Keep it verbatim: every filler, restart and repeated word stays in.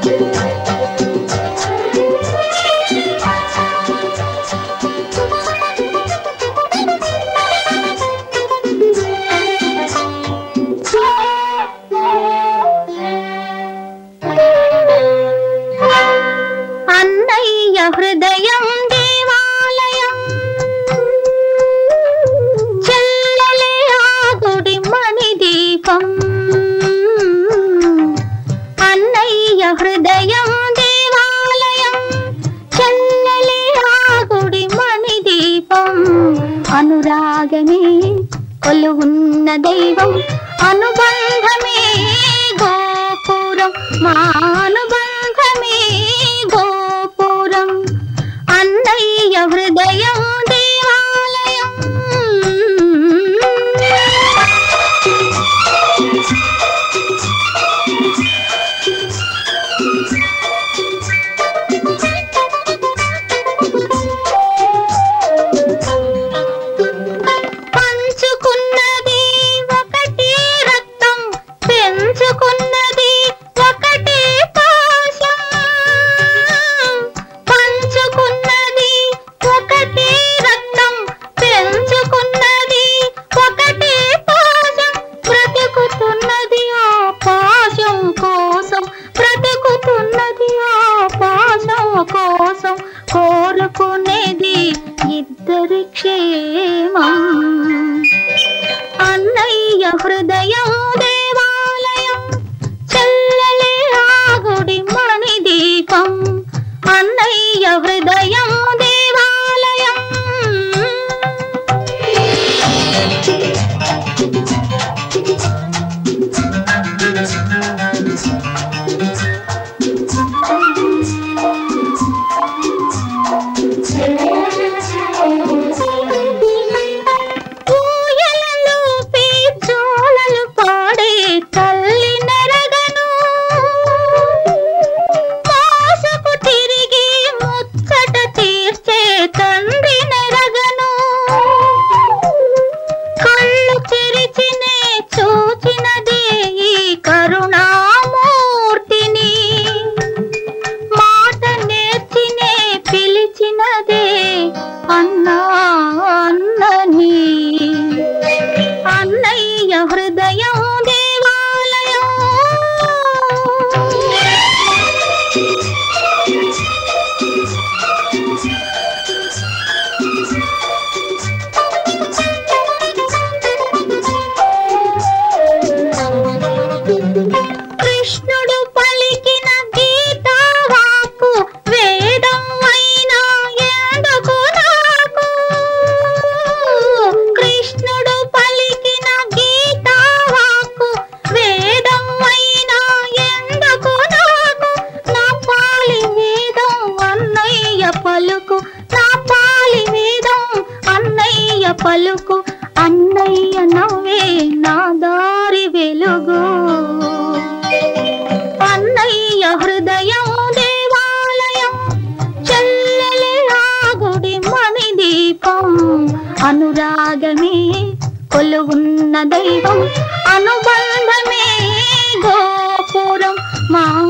హృదయం దేవాలయం చెల్లెలే ఆ గుడి మణి దీపం అన్నయ్య హృదయం దేవాలయం చెల్లెలే ఆ గుడి మణి దీపం అనురాగమే కొలువున్న దైవం అనుబంధమే గోపురం మా అనుబంధమే గోపురం అన్నయ్య హృదయం దేవాలయం పంచుకున్నది ఒకటే రక్తం పెంచుకున్నది ఒకటే పాశం పంచుకున్నది ఒకటే రక్తం పెంచుకున్నది ఒకటే పాశం బ్రతుకుతున్నది ఆ పాశం కోసం బ్రతుకుతున్నది ఆ పాశం కోసం కోరుకునేది ఇద్దరి క్షేమం అన్నయ్య హృదయం దేవాలయం చెల్లెలే ఆ గుడి మణి దీపం అన్నయ్య హృదయం దేవాలయం ఊయలలో పేచోలలు పాడే తల్లి నెరగను మోసపు తిరిగి ముచ్చట తీర్చే తండ్రి నెరగను కళ్ళు తెరిచినే చూచినదే ఈ కరుణామూర్తిని మాట నేర్చినే పిలిచినదే అన్నా అన్నని అన్నయ్య హృదయం దేవాలయం కృష్ణుడు పలికిన గీతా వాక్కు వేదం అయినా ఎందుకు నాకు కృష్ణుడు పలికిన గీతా వాక్కు వేదం అయినా ఎందుకు నాకు నా పాలి వేదం అన్నయ్య పలుకు నా పాలి వేదం అన్నయ్య పలుకు అన్నయ్య నవ్వే నా దారి వెలుగు అన్నయ్య హృదయం దేవాలయం చెల్లెలే ఆ గుడి మణి దీపం అనురాగమే కొలువున్న దైవం అనుబంధమే గోపురం మా